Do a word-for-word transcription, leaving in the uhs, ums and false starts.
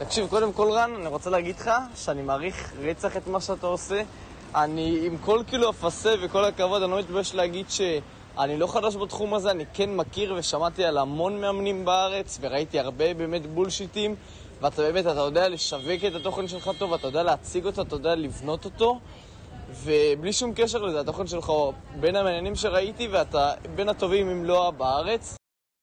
תקשיב, קודם כל רן, אני רוצה להגיד לך שאני מעריך רצח את מה שאתה עושה. אני עם כל כאילו הפסה וכל הכבוד, אני לא מתבייש להגיד שאני לא חדש בתחום הזה, אני כן מכיר ושמעתי על המון מאמנים בארץ וראיתי הרבה באמת בולשיטים, ואתה באמת, אתה יודע לשווק את התוכן שלך טוב, אתה יודע להציג אותו, אתה יודע לבנות אותו, ובלי שום קשר לזה, התוכן שלך בין המעניינים שראיתי ואתה בין הטובים אם לא בארץ.